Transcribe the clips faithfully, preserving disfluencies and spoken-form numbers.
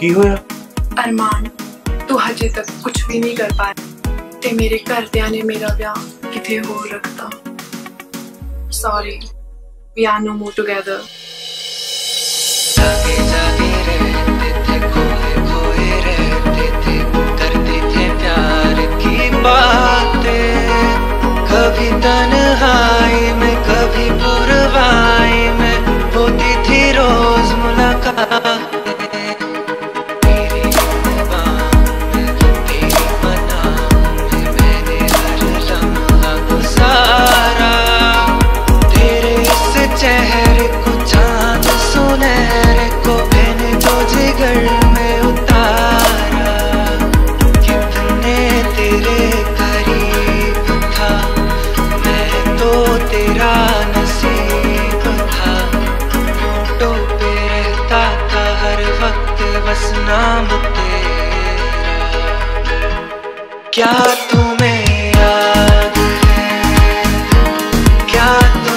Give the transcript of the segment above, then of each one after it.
की होया? अरमान, तू हजे तक कुछ भी नहीं कर पाया ते मेरे घरदियां ने मेरा ब्याह किथे होर रखता। Sorry, we are no more together. जागे जागे रहते थे, खोए खोए रहते थे, करते थे प्यार की बातें। कभी तन्हाई में कभी पुरवाई में होती थी रोज मुलाकात। चेहरे को चांद सुनहरे को मैंने तो जिगर में उतारा। कितने तेरे करीब था मैं तो तेरा नसीब था। फोटो पे रहता था हर वक्त बस नाम तेरा। क्या तुम्हें याद है? क्या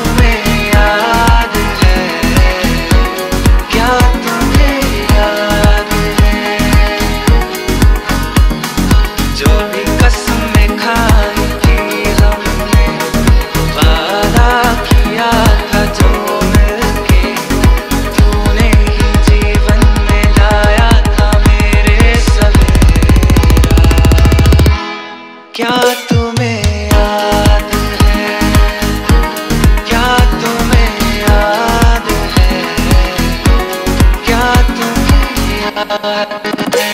क्या तुम्हें याद है? क्या तुम्हें याद है? क्या तुम्हें याद है?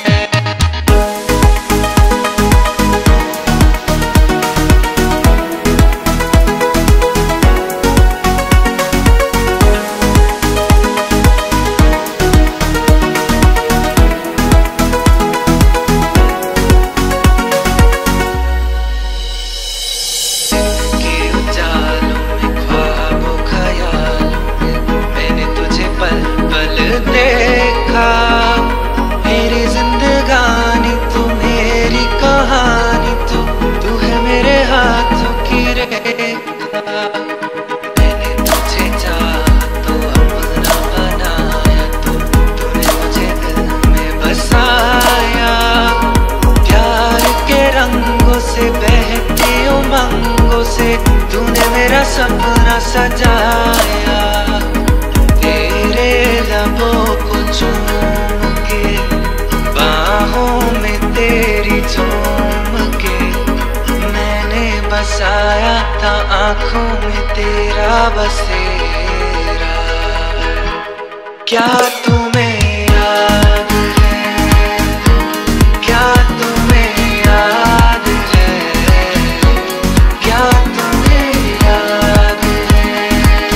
मेरी जिंदगानी तू, मेरी कहानी तू, तू है मेरे हाथों की रेखा। मैंने तुझे चाहा तो अपना बनाया, तो तूने मुझे दिल में बसाया। प्यार के रंगों से बहती उमंगों से तूने मेरा सपना सजाया। तेरे लबों को चूम के बाहों में तेरी झूम के मैंने बसाया था आँखों में तेरा बसेरा। क्या तुम्हें याद है? क्या तुम्हें याद है? क्या तुम्हें याद है?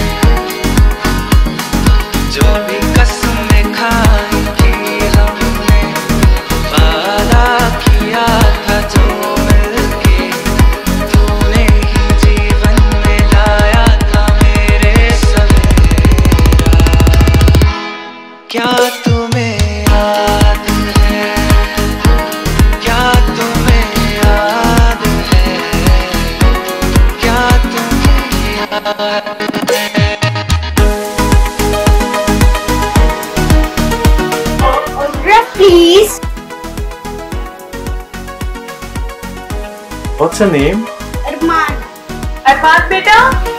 जो भी कसमें खाई थी हमने, वादा किया था जो मिलके, तूने ही जीवन में लाया था मेरे सवेरा। क्या तुम्हें याद है? क्या तुम्हें याद है? क्या तुम्हें याद है? Please. What's her name? Arman. अरमान बेटा,